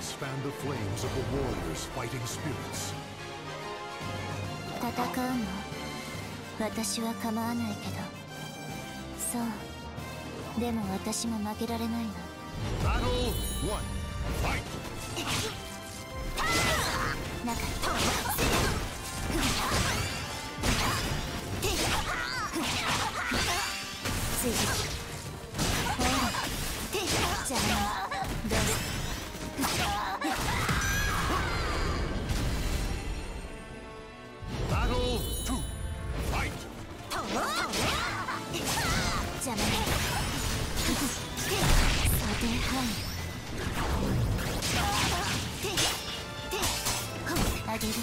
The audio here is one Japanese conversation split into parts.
eyes fan the flames of the warrior's fighting spirits. 戦うの？私は構わないけど。そう。でも私も負けられないわ。 Battle 1. Fight! なんか追撃。ほら。じゃあどうぞ。 Battle 2. Fight! じゃあね。想定範囲。あげる。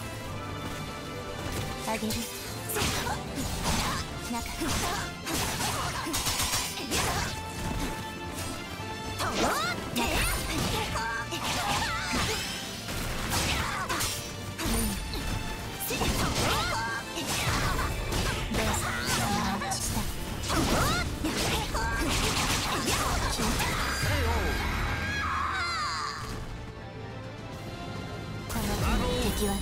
あげる。中。敵はない。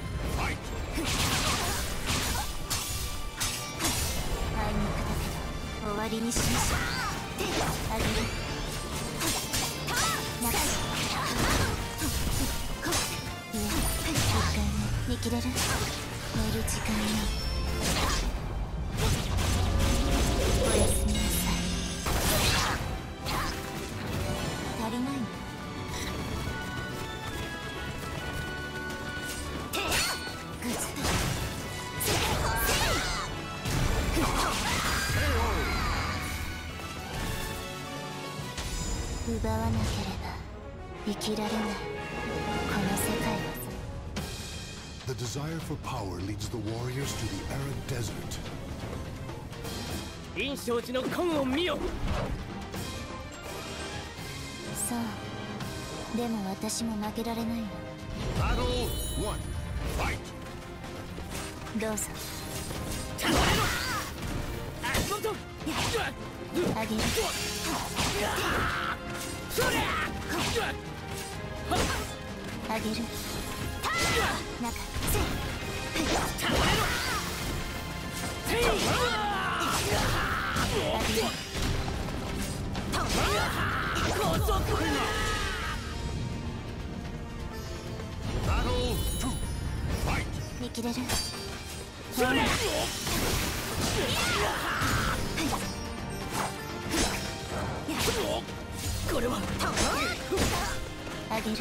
あいにくだけど終わりにしましょう。あげる。流し。上。1回目見切れる。寝る時間よ。おやすみなさい。足りないの？奪わなければ生きられない。この世界は。 The desire for power leads the warriors to the arid desert. 陰承知の根を見よ。 そう。でも私も負けられないわ。 Battle 1. Fight! どうぞ。あげる。あげる。中。 Battle 2. Fight! 見切れる。 これはあげる。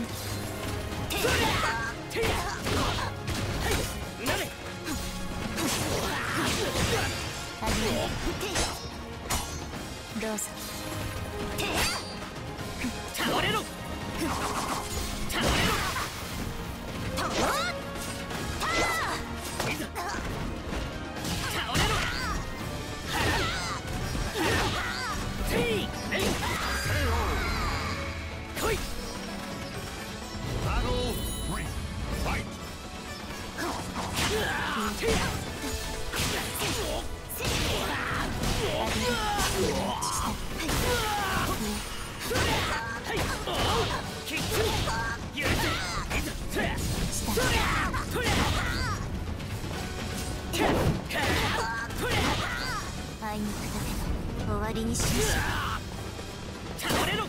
あげる。どうぞ。 倒れろ。倒れろ。あいにくだけど終わりにしましょう。 倒れろ。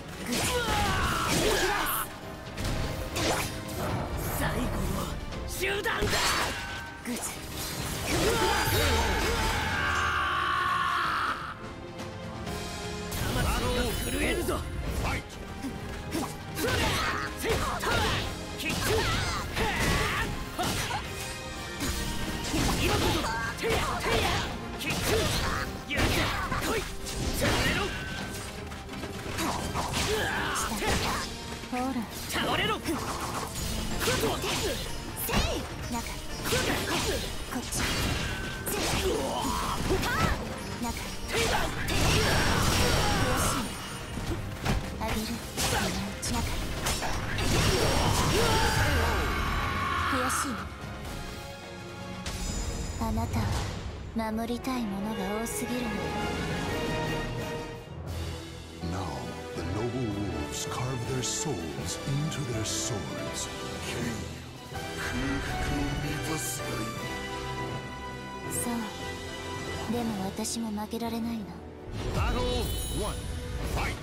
最後の集団だ。 グズ。 魂が震えるぞ。今こそ手やキックやってこい。 ほら。 倒れろ。 中。こっち。中。悔しい。あげる。中。悔しい。あなたは守りたいものが多すぎるの。 Now, the noble wolves carve their their souls into their swords. そうでも私も負けられないの。 Battle 1. Fight!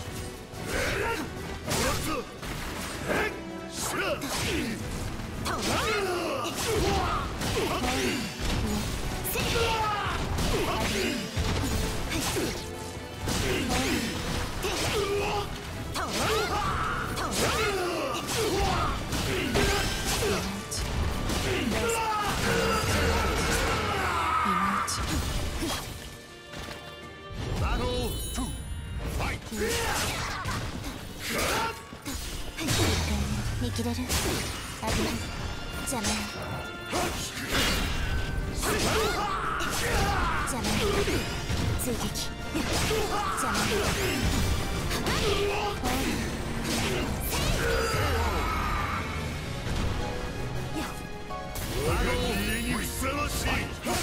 見切れる。あげる。邪魔よ。邪魔よ。追撃。邪魔よ。 にふさわしい。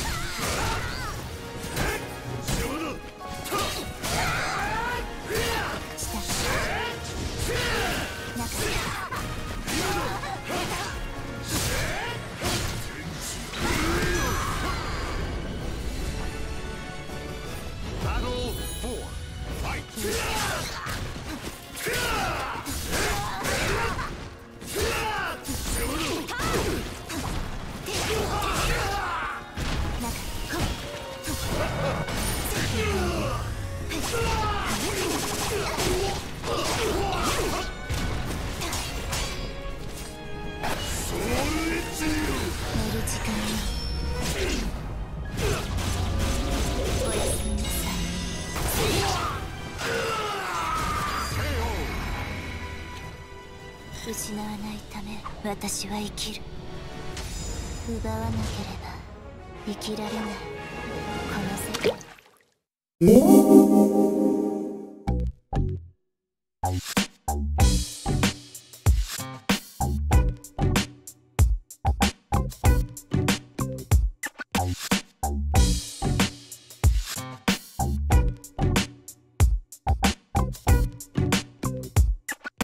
失わないため私は生きる。奪わなければ生きられないこの世界。